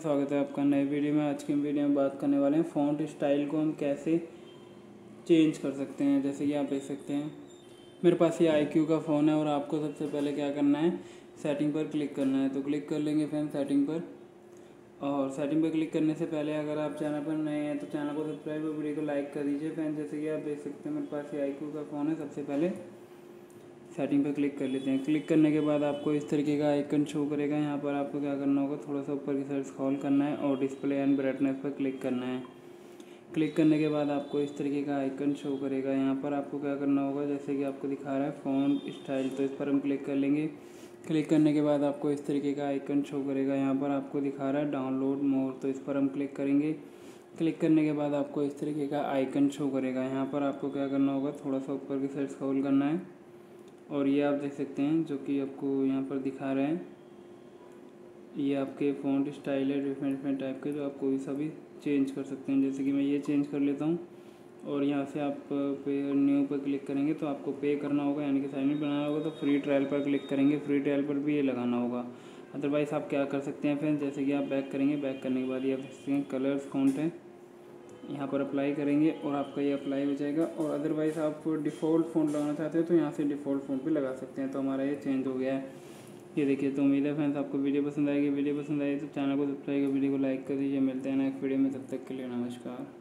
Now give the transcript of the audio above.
स्वागत है आपका नए वीडियो में। आज की वीडियो में बात करने वाले हैं फ़ॉन्ट स्टाइल को हम कैसे चेंज कर सकते हैं। जैसे कि आप देख सकते हैं मेरे पास ये iQOO का फ़ोन है और आपको सबसे पहले क्या करना है, सेटिंग पर क्लिक करना है। तो क्लिक कर लेंगे फ्रेंड सेटिंग पर, और सेटिंग पर क्लिक करने से पहले अगर आप चैनल पर नए हैं तो चैनल को सब्सक्राइब और वीडियो को लाइक कर दीजिए फ्रेंड। जैसे कि आप देख सकते हैं मेरे पास ये iQOO का फ़ोन है। सबसे पहले सेटिंग पर क्लिक कर लेते हैं। क्लिक करने के बाद आपको इस तरीके का आइकन शो करेगा। यहाँ पर आपको क्या करना होगा, थोड़ा सा ऊपर की साइड स्क्रॉल करना है और डिस्प्ले एंड ब्राइटनेस पर क्लिक करना है। क्लिक करने के बाद आपको इस तरीके का आइकन शो करेगा। यहाँ पर आपको क्या करना होगा, जैसे कि आपको दिखा रहा है फ़ॉन्ट स्टाइल, तो इस पर हम क्लिक कर लेंगे। क्लिक करने के बाद आपको इस तरीके का आइकन शो करेगा। यहाँ पर आपको दिखा रहा है डाउनलोड मोर, तो इस पर हम क्लिक करेंगे। क्लिक करने के बाद आपको इस तरीके का आइकन शो करेगा। यहाँ पर आपको क्या करना होगा, थोड़ा सा ऊपर की साइड स्क्रॉल करना है और ये आप देख सकते हैं जो कि आपको यहाँ पर दिखा रहे हैं, ये आपके फ़ॉन्ट स्टाइल है डिफरेंट टाइप के, जो आप कोई सा भी चेंज कर सकते हैं। जैसे कि मैं ये चेंज कर लेता हूँ और यहाँ से आप पे न्यू पर क्लिक करेंगे तो आपको पे करना होगा, यानी कि साइन इन बनाना होगा। तो फ्री ट्रायल पर क्लिक करेंगे, फ्री ट्रायल पर भी ये लगाना होगा। अदरवाइज़ आप क्या कर सकते हैं फ्रेंड्स, जैसे कि आप बैक करेंगे, बैक करने के बाद ये आप देख सकते हैं कलर्स फ़ॉन्ट है, यहाँ पर अप्लाई करेंगे और आपका ये अप्लाई हो जाएगा। और अदरवाइज़ आप डिफ़ॉल्ट फ़ॉन्ट लगाना चाहते हो तो यहाँ से डिफ़ॉल्ट फ़ॉन्ट भी लगा सकते हैं। तो हमारा ये चेंज हो गया है, ये देखिए। तो उम्मीद है फ्रेंड्स आपको वीडियो पसंद आएगी। वीडियो पसंद आई तो चैनल को सब्सक्राइब कर, वीडियो को लाइक कर दीजिए। मिलते हैं नेक्स्ट वीडियो में, तब तक के लिए नमस्कार।